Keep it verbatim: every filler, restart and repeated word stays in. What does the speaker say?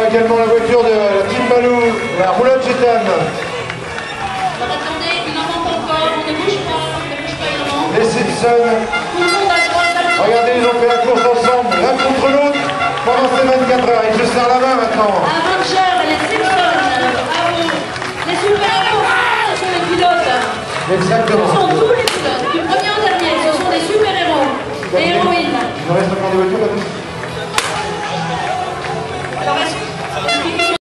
voit également la voiture de la Team Balou, la roulotte Gétane. Attendez, il en manque encore, on ne bouge pas, on ne bouge pas, il en manque. Les Simpsons. Tout le monde à droite, à droite. Regardez, ils ont fait la course ensemble, l'un contre l'autre, pendant ces vingt-quatre heures. Ils se serrent la main maintenant. Avenger, les Simpsons, à vous. Les super-héros, ce sont les pilotes. Exactement. Ce sont tous les pilotes, du premier au dernier, ce sont des super-héros, des héroïnes. Il nous reste encore des voitures là-dessus.